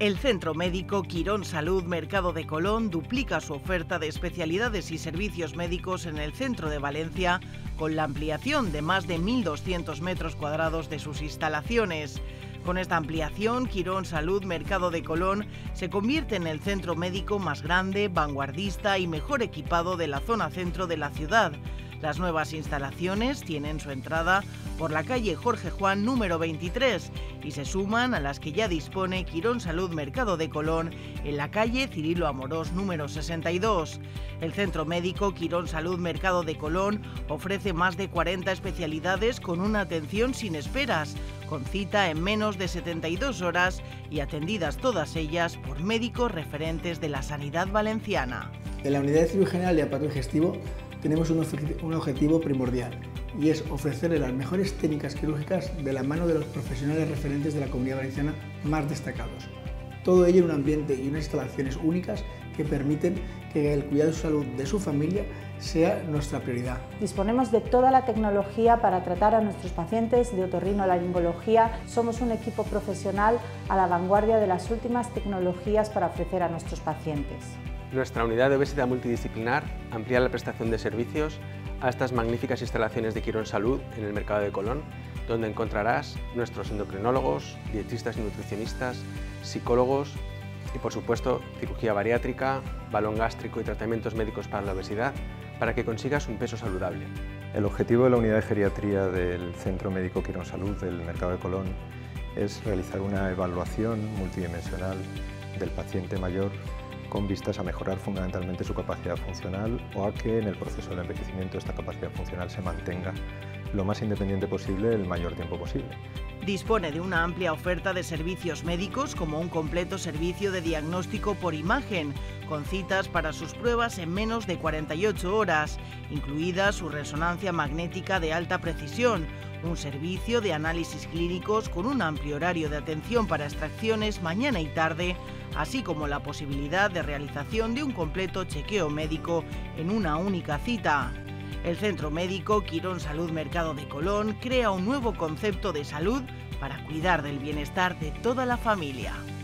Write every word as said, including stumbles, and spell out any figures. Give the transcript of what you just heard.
El Centro Médico Quirón Salud Mercado de Colón duplica su oferta de especialidades y servicios médicos en el centro de Valencia con la ampliación de más de mil doscientos metros cuadrados de sus instalaciones. Con esta ampliación, Quirón Salud Mercado de Colón se convierte en el centro médico más grande, vanguardista y mejor equipado de la zona centro de la ciudad. Las nuevas instalaciones tienen su entrada por la calle Jorge Juan número veintitrés y se suman a las que ya dispone Quirón Salud Mercado de Colón en la calle Cirilo Amorós número sesenta y dos. El Centro Médico Quirón Salud Mercado de Colón ofrece más de cuarenta especialidades con una atención sin esperas, con cita en menos de setenta y dos horas y atendidas todas ellas por médicos referentes de la sanidad valenciana. En la unidad de cirugía general y aparato digestivo tenemos un, un objetivo primordial y es ofrecerle las mejores técnicas quirúrgicas de la mano de los profesionales referentes de la Comunidad Valenciana más destacados. Todo ello en un ambiente y unas instalaciones únicas que permiten que el cuidado de su salud de su familia sea nuestra prioridad. Disponemos de toda la tecnología para tratar a nuestros pacientes de otorrinolaringología. Somos un equipo profesional a la vanguardia de las últimas tecnologías para ofrecer a nuestros pacientes. Nuestra unidad de obesidad multidisciplinar amplía la prestación de servicios a estas magníficas instalaciones de Quirón Salud en el Mercado de Colón, donde encontrarás nuestros endocrinólogos, dietistas y nutricionistas, psicólogos y, por supuesto, cirugía bariátrica, balón gástrico y tratamientos médicos para la obesidad, para que consigas un peso saludable. El objetivo de la unidad de geriatría del Centro Médico Quirón Salud del Mercado de Colón es realizar una evaluación multidimensional del paciente mayor con vistas a mejorar fundamentalmente su capacidad funcional o a que en el proceso del envejecimiento esta capacidad funcional se mantenga lo más independiente posible el mayor tiempo posible. Dispone de una amplia oferta de servicios médicos como un completo servicio de diagnóstico por imagen, con citas para sus pruebas en menos de cuarenta y ocho horas, incluida su resonancia magnética de alta precisión, un servicio de análisis clínicos con un amplio horario de atención para extracciones mañana y tarde, así como la posibilidad de realización de un completo chequeo médico en una única cita. El Centro Médico Quirón Salud Mercado de Colón crea un nuevo concepto de salud para cuidar del bienestar de toda la familia.